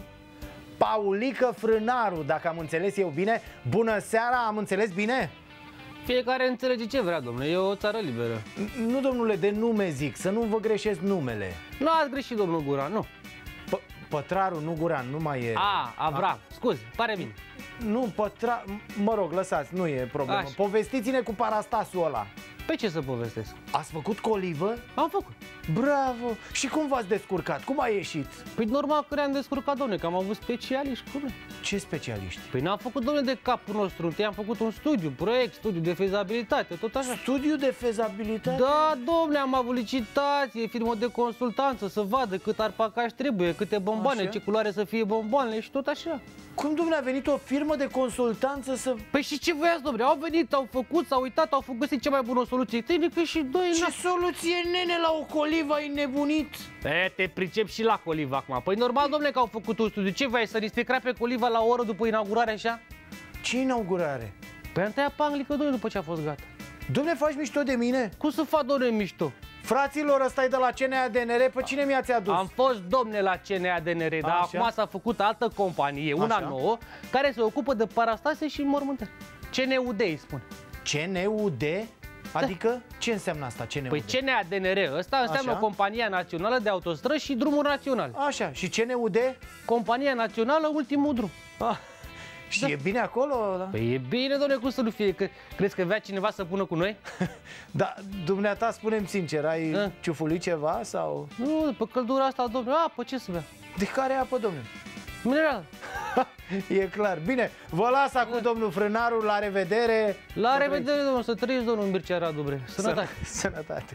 Paulică Frânaru, dacă am înțeles eu bine. Bună seara, am înțeles bine? Fiecare înțelege ce vrea, domnule, e o țară liberă. Nu, domnule, de nume zic, să nu vă greșesc numele. Nu ați greșit, domnul Guran, nu. Pătraru, nu Guran, nu mai e. Avram, scuze, pare bine. Nu, mă rog, lăsați, nu e problemă. Povestiți-ne cu parastasul ăla. Pe ce să povestesc? Ați făcut colivă? Am făcut. Bravo! Și cum v-ați descurcat? Cum a ieșit? Păi normal că ne-am descurcat, domne, că am avut specialiști. Ce specialiști? Păi n-am făcut, domne, de capul nostru. Întâi am făcut un studiu, proiect, studiu de fezabilitate, tot așa. Studiu de fezabilitate? Da, domne, am avut licitație, firmă de consultanță, să vadă cât arpacaș trebuie, câte bomboane, ce culoare să fie bomboanele și tot așa. Cum, domnule, a venit o firmă de consultanță să... Păi și ce voiați, domnule? Au venit, au făcut, s-au uitat, au găsit cea mai bună soluție tehnică și doi... Ce soluție, nene, la o colivă ai nebunit? Te pricep și la colivă acum. Păi normal, domnule, că au făcut un studiu. Ce vrei, să ni se crape coliva la o oră după inaugurare așa? Ce inaugurare? Păi am tăiat panglică, domnule, după ce a fost gata. Dom'le, faci mișto de mine? Cum să fac, domnule, mișto? Fraților, ăsta e de la CNADNR, pe cine mi-ați adus? Am fost, domne, la CNADNR, dar acum s-a făcut altă companie, una nouă, care se ocupă de parastase și mormântări. CNUD îi spune. CNUD? Adică, ce înseamnă asta, CNUD? Păi CNADNR, ăsta înseamnă Compania Națională de Autostrăzi și Drumuri Naționale. Așa, și CNUD? Compania Națională Ultimul Drum. Și e bine acolo? Da? Păi e bine, doamne, cum să nu fie? Crezi că vrea cineva să pună cu noi? Da, dumneata, spune-mi sincer, ai ciufulit ceva sau... Nu, după căldura asta, domnule, apă, ce să bea? De care apă, domnule? Mineral. E clar. Bine, vă las acum, domnul Frânaru, la revedere. La revedere, domnul, să trăiți, domnul Mircea Radu Bre. Sănătate. Sănătate.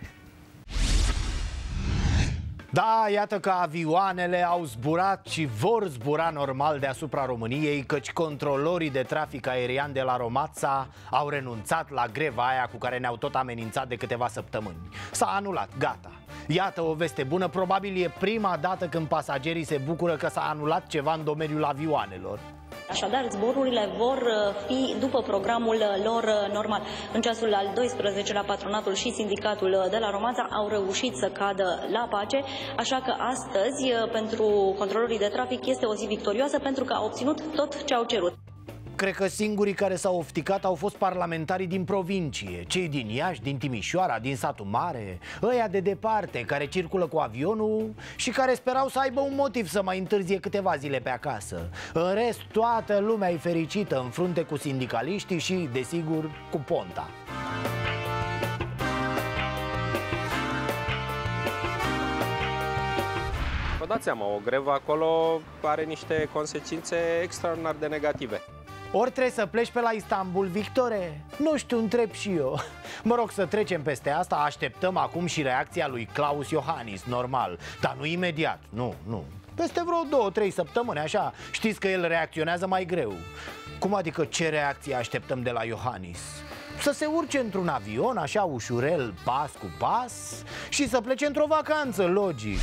Da, iată că avioanele au zburat și vor zbura normal deasupra României, căci controlorii de trafic aerian de la Romața au renunțat la greva aia cu care ne-au tot amenințat de câteva săptămâni. S-a anulat, gata. Iată o veste bună, probabil e prima dată când pasagerii se bucură că s-a anulat ceva în domeniul avioanelor. Așadar, zborurile vor fi după programul lor normal. În ceasul al 12-lea, patronatul și sindicatul de la Romața au reușit să cadă la pace, așa că astăzi, pentru controlorii de trafic, este o zi victorioasă pentru că au obținut tot ce au cerut. Cred că singurii care s-au ofticat au fost parlamentarii din provincie, cei din Iași, din Timișoara, din satul mare, ăia de departe, care circulă cu avionul și care sperau să aibă un motiv să mai întârzie câteva zile pe acasă. În rest, toată lumea e fericită, în frunte cu sindicaliștii și, desigur, cu Ponta. dați seama, o grevă acolo are niște consecințe extraordinar de negative. Ori trebuie să pleci pe la Istanbul, Victore? Nu știu, întreb și eu. Mă rog, să trecem peste asta, așteptăm acum și reacția lui Klaus Iohannis, normal. Dar nu imediat, nu. Peste vreo 2-3 săptămâni, așa. Știți că el reacționează mai greu. Cum adică ce reacție așteptăm de la Iohannis? Să se urce într-un avion, așa ușurel, pas cu pas, și să plece într-o vacanță, logic.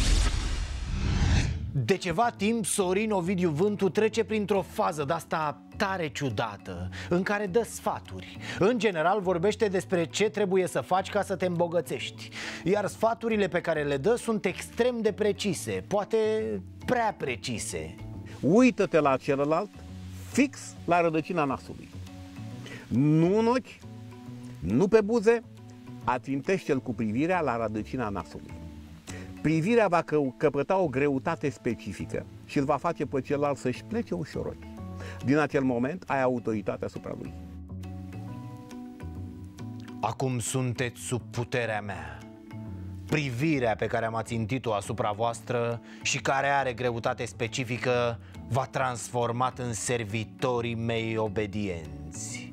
De ceva timp, Sorin Ovidiu Vântu trece printr-o fază de-asta tare ciudată, în care dă sfaturi. În general vorbește despre ce trebuie să faci ca să te îmbogățești. Iar sfaturile pe care le dă sunt extrem de precise, poate prea precise. Uită-te la celălalt, fix la rădăcina nasului. Nu în ochi, nu pe buze, ațintește-l cu privirea la rădăcina nasului. Privirea va căpăta o greutate specifică și îl va face pe celălalt să-și plece ușor. Din acel moment ai autoritate asupra lui. Acum sunteți sub puterea mea. Privirea pe care am ațintit-o asupra voastră și care are greutate specifică v-a transformat în servitorii mei obedienți.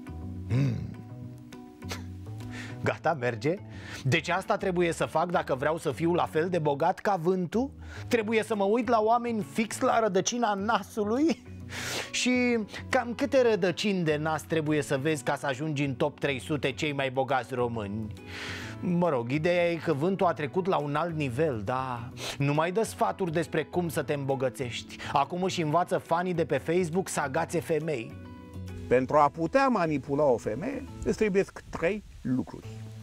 Gata, merge? Deci asta trebuie să fac dacă vreau să fiu la fel de bogat ca Vântu? Trebuie să mă uit la oameni fix la rădăcina nasului? Și cam câte rădăcini de nas trebuie să vezi ca să ajungi în top 300 cei mai bogați români? Mă rog, ideea e că Vântu a trecut la un alt nivel, da. Nu mai dă sfaturi despre cum să te îmbogățești. Acum își învață fanii de pe Facebook să agațe femei. Pentru a putea manipula o femeie, îți trebuie 3 lucruri.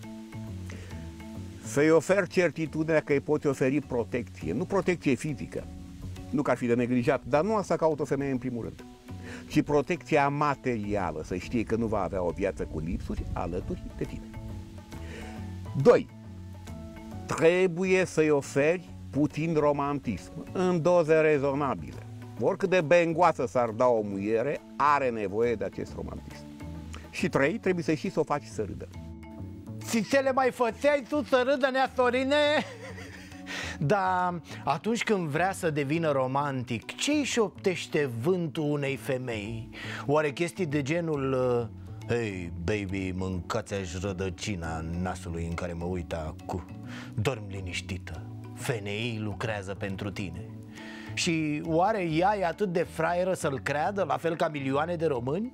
Să-i oferi certitudinea că îi poți oferi protecție, nu protecție fizică, nu că ar fi de neglijat, dar nu asta caută o femeie în primul rând, ci protecția materială, să știe că nu va avea o viață cu lipsuri alături de tine. 2. Trebuie să-i oferi puțin romantism, în doze rezonabile. Oricât de bengoasă s-ar da o muiere, are nevoie de acest romantism. Și 3. Trebuie să știi să o faci să râdă. Țițele mai făceai tu să râdă, nea Sorine? Dar atunci când vrea să devină romantic, ce-i șoptește Vântul unei femei? Oare chestii de genul Hei, baby, mâncați-aș rădăcina nasului în care mă uit acum. Dormi liniștită, femeii lucrează pentru tine. Și oare ea e atât de fraieră să-l creadă, la fel ca milioane de români?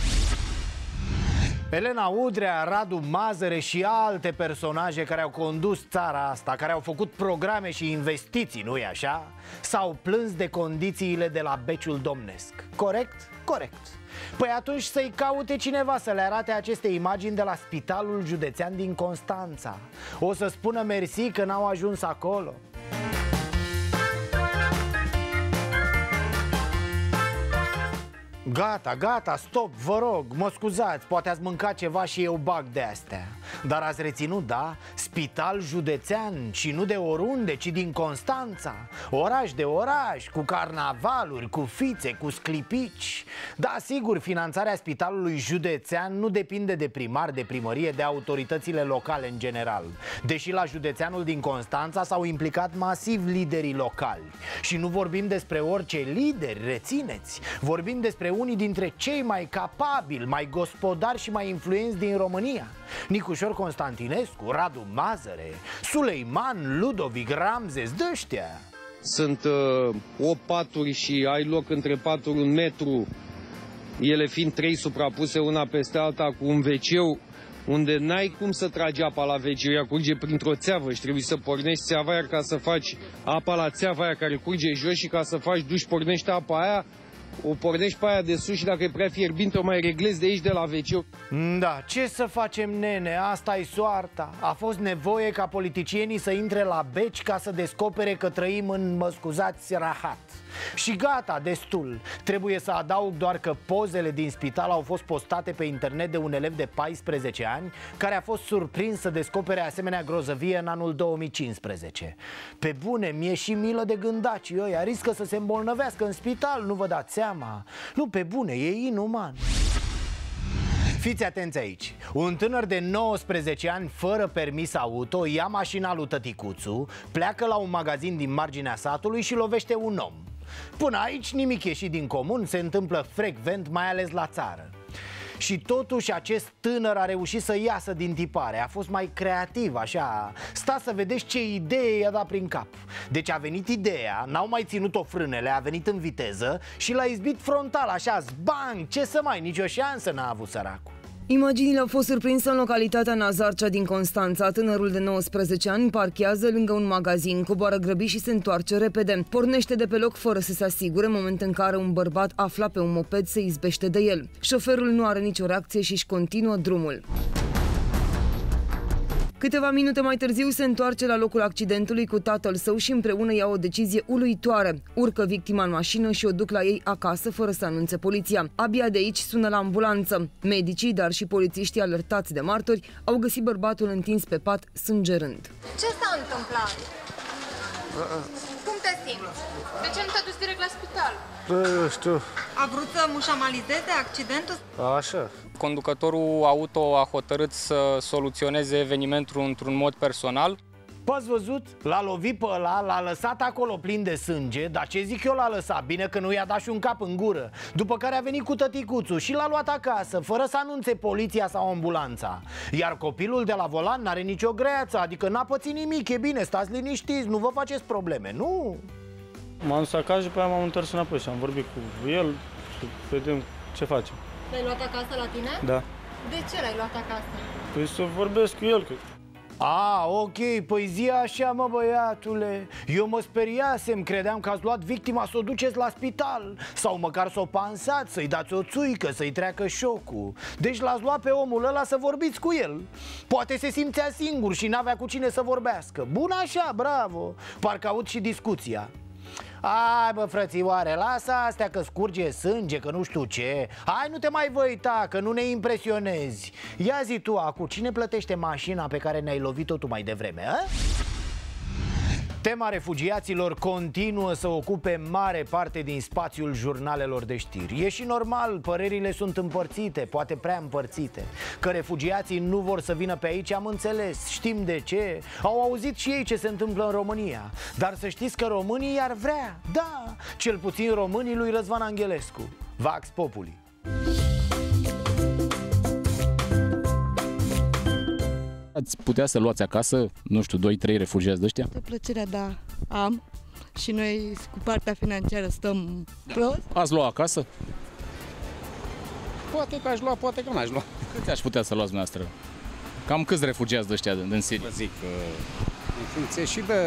Elena Udrea, Radu Mazăre și alte personaje care au condus țara asta, care au făcut programe și investiții, nu-i așa? S-au plâns de condițiile de la beciul domnesc. Corect? Corect. Păi atunci să-i caute cineva să le arate aceste imagini de la Spitalul Județean din Constanța. O să spună mersi că n-au ajuns acolo. Gata, gata, stop, vă rog, mă scuzați, poate ați mâncat ceva și eu bag de astea. Dar ați reținut, da? Spital județean și nu de oriunde, ci din Constanța. Oraș de oraș, cu carnavaluri, cu fițe, cu sclipici. Da, sigur, finanțarea spitalului județean nu depinde de primar, de primărie, de autoritățile locale în general. Deși la județeanul din Constanța s-au implicat masiv liderii locali. Și nu vorbim despre orice lideri, rețineți. Vorbim despre unii dintre cei mai capabili, mai gospodari și mai influenți din România. Nicușor Constantinescu, Radu Mazăre, Suleiman, Ludovic Ramzes, dăștia. Sunt 8 paturi și ai loc între paturi 1 metru, ele fiind 3 suprapuse una peste alta, cu un WC unde n-ai cum să tragi apa la WC, ea curge printr-o țeavă și trebuie să pornești țeava aia ca să faci apa la țeava aia care curge jos și ca să faci duș pornești apa aia. O pornești pe aia de sus și dacă e prea fierbinte o mai reglezi de aici de la WC. Da, ce să facem, nene, asta-i soarta. A fost nevoie ca politicienii să intre la beci ca să descopere că trăim în, mă scuzați, rahat. Și gata, destul. Trebuie să adaug doar că pozele din spital au fost postate pe internet de un elev de 14 ani care a fost surprins să descopere asemenea grozăvie în anul 2015. Pe bune, mi-e și milă de gândacii ăia, riscă să se îmbolnăvească în spital, nu vă dați seama? Nu, pe bune, e inuman. Fiți atenți aici. Un tânăr de 19 ani fără permis auto ia mașina lui tăticuțu, pleacă la un magazin din marginea satului și lovește un om. Până aici nimic ieșit din comun, se întâmplă frecvent, mai ales la țară. Și totuși acest tânăr a reușit să iasă din tipare. A fost mai creativ, așa. Stați să vedeți ce idee i-a dat prin cap. Deci a venit ideea, n-au mai ținut-o frânele, a venit în viteză și l-a izbit frontal, așa, zbang. Ce să mai, nicio șansă n-a avut săracul. Imaginile au fost surprinse în localitatea Nazarcea din Constanța. Tânărul de 19 ani parchează lângă un magazin, coboară grăbit și se întoarce repede. Pornește de pe loc fără să se asigure, moment în care un bărbat aflat pe un moped se izbește de el. Șoferul nu are nicio reacție și își continuă drumul. Câteva minute mai târziu se întoarce la locul accidentului cu tatăl său și împreună iau o decizie uluitoare. Urcă victima în mașină și o duc la ei acasă fără să anunțe poliția. Abia de aici sună la ambulanță. Medicii, dar și polițiștii alertați de martori au găsit bărbatul întins pe pat, sângerând. Ce s-a întâmplat? Cum te simți? De ce nu te-ai dus direct la spital? Nu știu. A vrut să mușamalizeze accidentul? Așa. Conducătorul auto a hotărât să soluționeze evenimentul într-un mod personal. P-ați văzut? L-a lovit pe ăla, l-a lăsat acolo plin de sânge. Dar ce zic eu, l-a lăsat? Bine că nu i-a dat și un cap în gură. După care a venit cu tăticuțul și l-a luat acasă, fără să anunțe poliția sau ambulanța. Iar copilul de la volan n-are nicio greață, adică n-a pățit nimic, e bine, stați liniștiți, nu vă faceți probleme, nu? M-am dus acasă și pe aia m-am întors înapoi și am vorbit cu el și vedem ce facem. L-ai luat acasă la tine? Da. De ce l-ai luat acasă? Păi să vorbesc cu el, că... A, ok, păi zi așa, mă, băiatule. Eu mă speriasem, credeam că ați luat victima să o duceți la spital sau măcar să o pansați, să-i dați o țuică, să-i treacă șocul. Deci l-ați luat pe omul ăla să vorbiți cu el. Poate se simțea singur și n-avea cu cine să vorbească. Bun așa, bravo. Parcă aud și discuția. Hai bă frățioare, lasă astea că scurge sânge, că nu știu ce. Hai, nu te mai văita, că nu ne impresionezi. Ia zi tu acum, cine plătește mașina pe care ne-ai lovit-o tu mai devreme, a? Tema refugiaților continuă să ocupe mare parte din spațiul jurnalelor de știri. E și normal, părerile sunt împărțite, poate prea împărțite. Că refugiații nu vor să vină pe aici, am înțeles, știm de ce. Au auzit și ei ce se întâmplă în România. Dar să știți că românii ar vrea, da, cel puțin românii lui Răzvan Angelescu. Vax Populi. Ați putea să luați acasă, nu știu, 2-3 refugiați de ăștia? De plăcerea, da, am. Și noi cu partea financiară stăm prost. Ați lua acasă? Poate că aș lua, poate că n-aș lua. Câți aș putea să luați dumneavoastră? Cam câți refugiați de ăștia din Siria? Vă zic, în funcție și de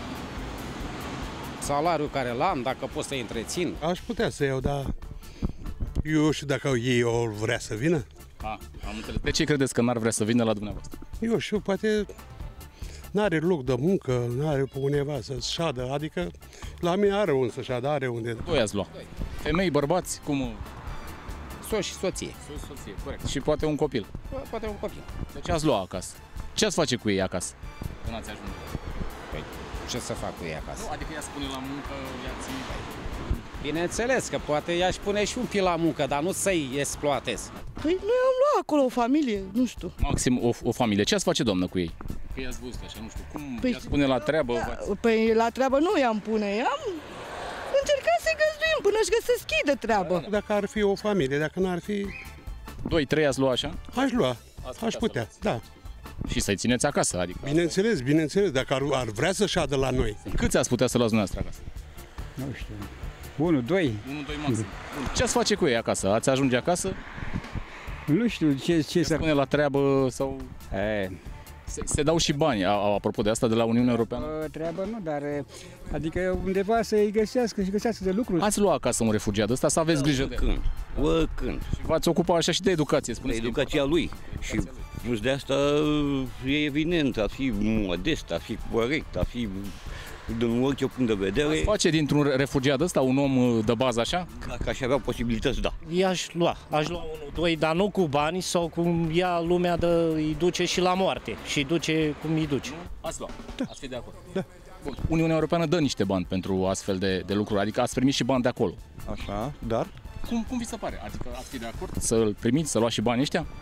salariul care l-am, dacă pot să-i întrețin. Aș putea să iau, dar eu știu dacă ei o vrea să vină. Am înțeles. De ce credeți că n-ar vrea să vină la dumneavoastră? Eu știu, poate n-are loc de muncă, n-are pe undeva să-și șadă, adică la mine are unde să șadă, are unde... Doi ați lua. Femei, bărbați, cum... Soț și soție. Soție, corect. Și poate un copil. Poate un copil. Deci ați lua acasă. Ce ați face cu ei acasă? Când ați ajunge? Păi, ce să fac cu ei acasă? Nu, adică ea spune la muncă, ea ține... Bineînțeles că poate i-aș pune și un pic la muncă, dar nu să-i exploatez. Păi noi am luat acolo o familie, nu știu. Maxim o familie. Ce ați face, doamnă, cu ei? Că i-ați văzut așa, nu știu, cum i-ați pune la treabă? Păi la treabă nu i-am pune, i-am încercat să-i găzduim până își găsesc ei de treabă. Dacă ar fi o familie, dacă n-ar fi... 2-3 ați lua așa? Aș lua, aș putea, da. Și să-i țineți acasă, adică... Bineînțeles, bineînțeles, dacă ar vrea să șadă la noi. Câți ați putea să luați dumneavoastră acasă? Nu știu. 1, 2. 1-2 maxim. Ce ați face cu ei acasă? Ați ajunge acasă? Nu știu ce să pune la treabă sau... Se dau și bani, apropo de asta, de la Uniunea Europeană? Treabă nu, dar adică undeva să-i găsească și găsească de lucruri. Ați lua acasă un refugiat ăsta, să aveți grijă de el. Oricând. Și v-ați ocupa așa și de educație, spuneți. De educația lui. Și plus de asta e evident, a fi modest, a fi corect, a fi din orice punct de vedere. Ați face dintr-un refugiat ăsta un om de bază așa? Dacă aș avea posibilități, da. Aș lua 1-2, dar nu cu bani sau cum ia lumea îi duce și la moarte și duce cum îi duce. Ați lua, da. Ați fi de acord. Da. Bun. Uniunea Europeană dă niște bani pentru astfel de lucruri, adică ați primit și bani de acolo. Așa, dar? Cum vi se pare? Adică ați fi de acord să-l primiți, să luați și banii ăștia?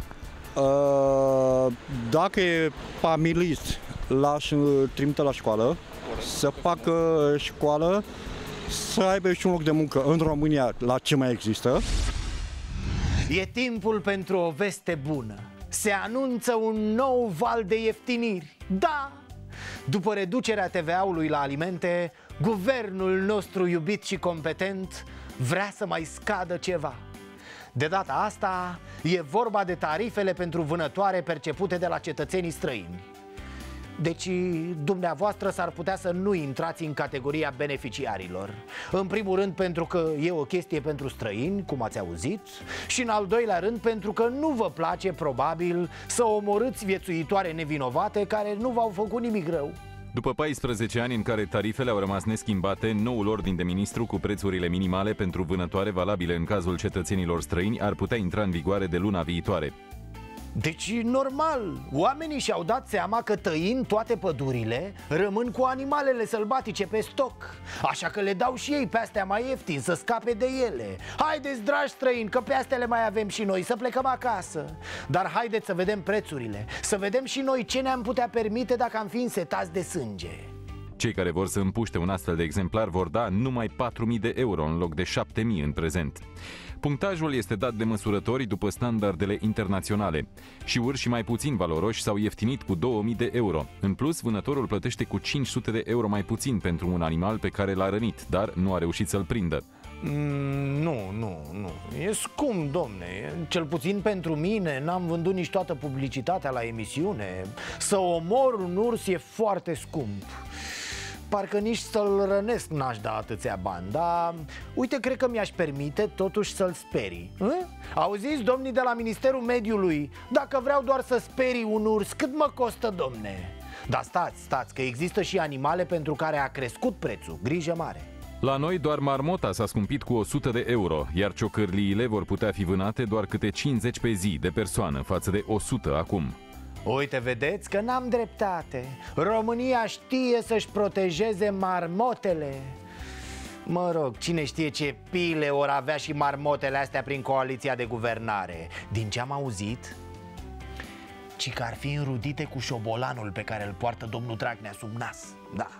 Dacă e familist, l-aș trimite la școală, să facă școală, să aibă și un loc de muncă în România, la ce mai există. E timpul pentru o veste bună. Se anunță un nou val de ieftiniri. Da! După reducerea TVA-ului la alimente, guvernul nostru iubit și competent vrea să mai scadă ceva. De data asta e vorba de tarifele pentru vânătoare percepute de la cetățenii străini. Deci dumneavoastră s-ar putea să nu intrați în categoria beneficiarilor. În primul rând pentru că e o chestie pentru străini, cum ați auzit, și în al doilea rând pentru că nu vă place probabil să omorâți viețuitoare nevinovate care nu v-au făcut nimic rău. După 14 ani în care tarifele au rămas neschimbate, noul ordin de ministru cu prețurile minimale pentru vânătoare valabile în cazul cetățenilor străini ar putea intra în vigoare de luna viitoare. Deci normal, oamenii și-au dat seama că tăind toate pădurile, rămân cu animalele sălbatice pe stoc. Așa că le dau și ei pe astea mai ieftin, să scape de ele. Haideți, dragi străini, că pe astea le mai avem și noi, să plecăm acasă. Dar haideți să vedem prețurile, să vedem și noi ce ne-am putea permite dacă am fi însetați de sânge. Cei care vor să împuște un astfel de exemplar vor da numai 4.000 de euro în loc de 7.000 în prezent. Punctajul este dat de măsurători după standardele internaționale. Și urși mai puțin valoroși s-au ieftinit cu 2.000 de euro. În plus, vânătorul plătește cu 500 de euro mai puțin pentru un animal pe care l-a rănit, dar nu a reușit să-l prindă. Nu. E scump, domne. Cel puțin pentru mine, n-am vândut nici toată publicitatea la emisiune. Să omor un urs e foarte scump. Parcă nici să-l rănesc n-aș da atâția bani. Dar, uite, cred că mi-aș permite totuși să-l sperii. Auziți, domnii de la Ministerul Mediului, dacă vreau doar să sperii un urs, cât mă costă, domne? Dar stați, că există și animale pentru care a crescut prețul. Grijă mare. La noi doar marmota s-a scumpit cu 100 de euro, iar ciocârliile vor putea fi vânate doar câte 50 pe zi de persoană, față de 100 acum. Uite, vedeți că n-am dreptate. România știe să-și protejeze marmotele. Mă rog, cine știe ce pile or avea și marmotele astea prin coaliția de guvernare. Din ce am auzit, ci că ar fi înrudite cu șobolanul pe care îl poartă domnul Dragnea sub nas. Da.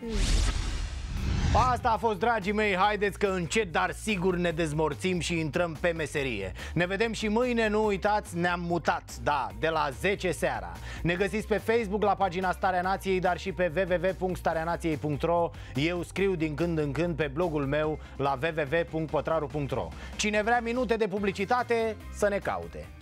Asta a fost, dragii mei, haideți că încet, dar sigur ne dezmorțim și intrăm pe meserie. Ne vedem și mâine, nu uitați, ne-am mutat, da, de la 10 seara. Ne găsiți pe Facebook la pagina Starea Nației, dar și pe www.stareanației.ro. Eu scriu din când în când pe blogul meu la www.potraru.ro. Cine vrea minute de publicitate, să ne caute.